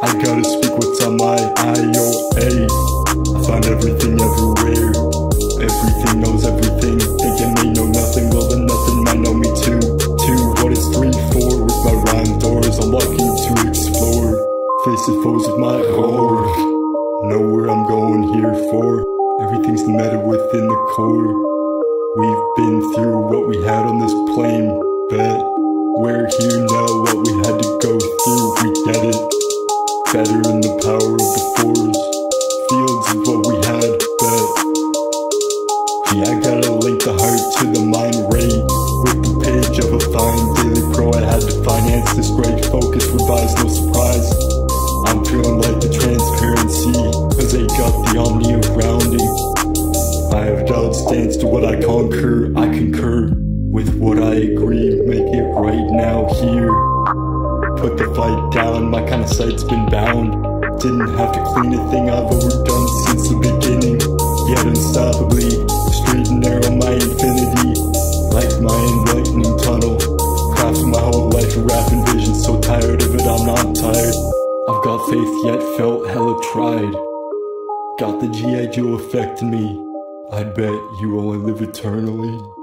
I gotta speak what's on my IOA. I found everything everywhere. Everything knows everything. Thinking they know nothing, well then nothing might know me too. What is 3, 4 with my rhyme doors? I'm walking to explore. Face the foes of my core. Know where I'm going here for. Everything's meta within the core. We've been through what we had on this plane, bet. We're here now, what we had to go through, we get it. Better in the power of the force. Fields is what we had, bet. Yeah, I gotta link the heart to the mind rate. With the page of a fine daily pro, I had to finance this great focus, revise, no surprise. I'm feeling like the transparency, cause they got the omni of grounding. I have doubt stance to what I conquer. I concur with what I agree. Make it right now here. Put the fight down, my kind of sight's been bound. Didn't have to clean a thing I've overdone since the beginning. Yet unstoppably, straight and narrow my infinity. Like my enlightening tunnel. Crafting my whole life a rapping vision. So tired of it, I'm not tired. I've got faith yet felt hella tried. Got the G.I. Joe effect in me. I bet you only live eternally.